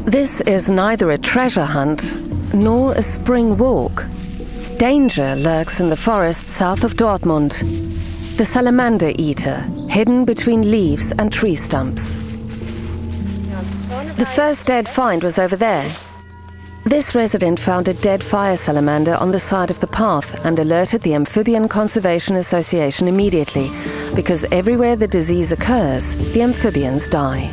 This is neither a treasure hunt nor a spring walk. Danger lurks in the forest south of Dortmund. The salamander eater, hidden between leaves and tree stumps. The first dead find was over there. This resident found a dead fire salamander on the side of the path and alerted the Amphibian Conservation Association immediately, because everywhere the disease occurs, the amphibians die.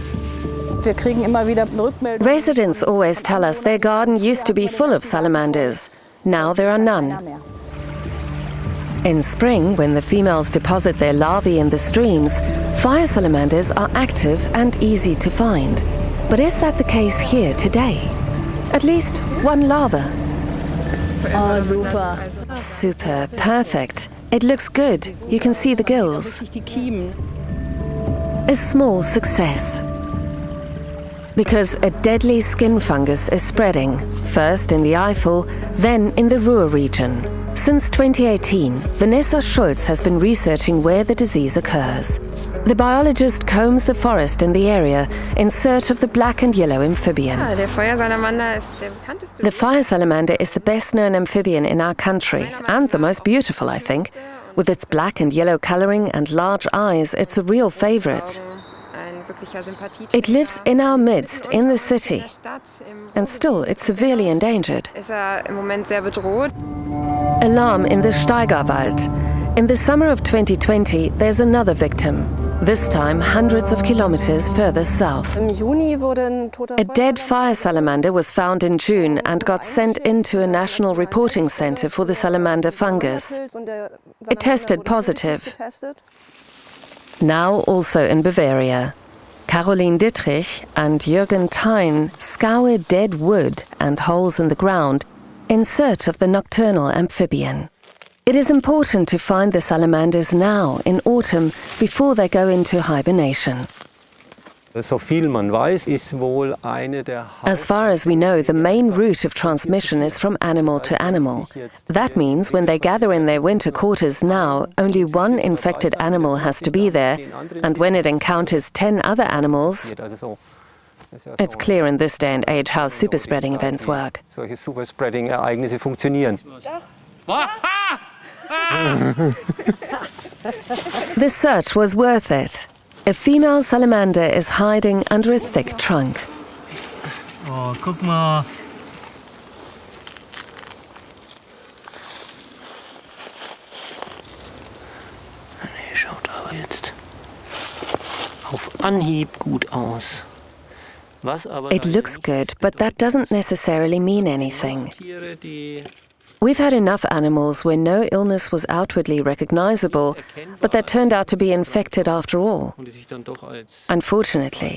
Residents always tell us their garden used to be full of salamanders. Now there are none. In spring, when the females deposit their larvae in the streams, fire salamanders are active and easy to find. But is that the case here today? At least one larva. Oh, super. Super, perfect. It looks good. You can see the gills. A small success. Because a deadly skin fungus is spreading, first in the Eifel, then in the Ruhr region. Since 2018, Vanessa Schulz has been researching where the disease occurs. The biologist combs the forest in the area in search of the black and yellow amphibian. The fire salamander is the best-known amphibian in our country, and the most beautiful, I think. With its black and yellow coloring and large eyes, it's a real favorite. It lives in our midst, in the city, and still it's severely endangered. Alarm in the Steigerwald. In the summer of 2020, there's another victim, this time hundreds of kilometers further south. A dead fire salamander was found in June and got sent into a national reporting center for the salamander fungus. It tested positive. Now also in Bavaria. Caroline Dittrich and Jürgen Thein scour dead wood and holes in the ground in search of the nocturnal amphibian. It is important to find the salamanders now in autumn before they go into hibernation. As far as we know, the main route of transmission is from animal to animal. That means when they gather in their winter quarters now, only one infected animal has to be there, and when it encounters 10 other animals, it's clear in this day and age how superspreading events work. The search was worth it. A female salamander is hiding under a thick trunk. Oh, guck mal. Nee, schaut aber jetzt auf Anhieb gut aus. It looks good, but that doesn't necessarily mean anything. We've had enough animals where no illness was outwardly recognizable, but that turned out to be infected after all. Unfortunately.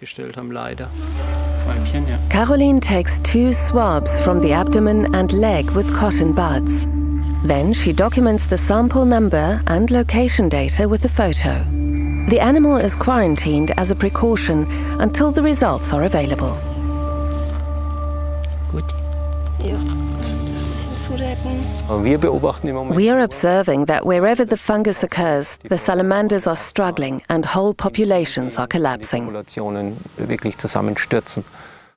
Caroline takes 2 swabs from the abdomen and leg with cotton buds. Then she documents the sample number and location data with a photo. The animal is quarantined as a precaution until the results are available. Gut. We are observing that wherever the fungus occurs, the salamanders are struggling and whole populations are collapsing.